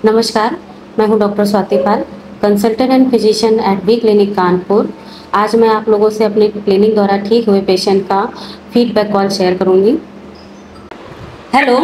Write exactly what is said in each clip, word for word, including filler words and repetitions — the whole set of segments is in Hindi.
नमस्कार, मैं हूं doctor Swati Pal, consultant and physician at V clinic Kanpur. आज मैं आप लोगों से अपने क्लिनिक द्वारा ठीक हुए पेशेंट का फीडबैक कॉल शेयर करूंगी। हेलो,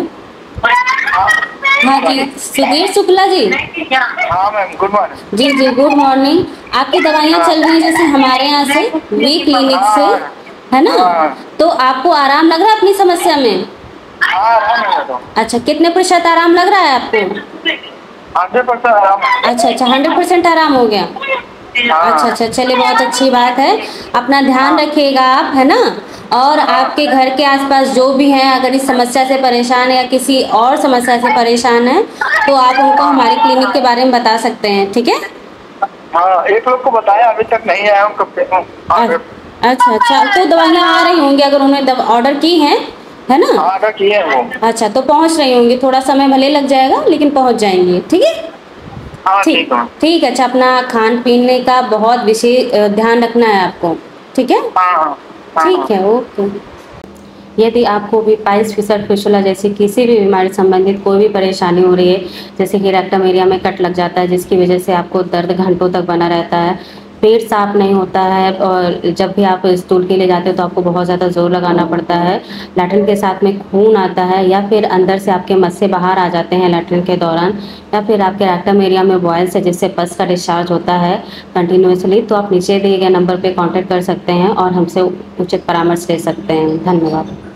हाँ जी, सुधीर शुक्ला जी। हाँ मैम, गुड मॉर्निंग। जी जी, गुड मॉर्निंग। आपकी दवाइयाँ चल रही हैं जैसे हमारे यहाँ से वी क्लिनिक से, है ना? तो आपको आराम लग रहा है अपनी समस्या में? अच्छा, कितने प्रतिशत आराम लग रहा है आपको? हंड्रेड परसेंट आराम। अच्छा अच्छा, हंड्रेड परसेंट आराम हो गया। अच्छा अच्छा, चलिए, बहुत अच्छी बात है। अपना ध्यान रखिएगा आप, है ना? और आपके घर के आसपास जो भी हैं, अगर इस समस्या से परेशान है या किसी और समस्या से परेशान है, तो आप उनको हमारे क्लिनिक के बारे में बता सकते हैं, ठीक है? हाँ, एक लोग को बताया, अभी तक नहीं आया हूँ। कब से? अच्छा अच्छा, तो दवाइयाँ आ रही होंगी अगर उन्होंने ऑर्डर की हैं, है ना? ऑर्डर किए हैं वो। अच्छा, तो पहुंच रही होंगी। थोड़ा समय भले लग जाएगा लेकिन पहुंच जाएंगी, ठीक है? ठीक ठीक है। अच्छा, अपना खान पीने का बहुत विशेष ध्यान रखना है आपको, ठीक है? ठीक है, ओके। यदि आपको भी पाइल्स, फिशर, फिस्टुला जैसी किसी भी बीमारी संबंधित कोई भी परेशानी हो रही है, जैसे कि रेक्टम एरिया में कट लग जाता है जिसकी वजह से आपको दर्द घंटों तक बना रहता है, पेट साफ नहीं होता है, और जब भी आप स्टूल के लिए जाते हो तो आपको बहुत ज़्यादा जोर लगाना पड़ता है, लैट्रिन के साथ में खून आता है, या फिर अंदर से आपके मस्से बाहर आ जाते हैं लैट्रिन के दौरान, या फिर आपके रेक्टम एरिया में बॉयल्स है जिससे पस का डिस्चार्ज होता है कंटिन्यूसली, तो आप नीचे दिए गए नंबर पर कॉन्टैक्ट कर सकते हैं और हमसे उचित परामर्श ले सकते हैं। धन्यवाद।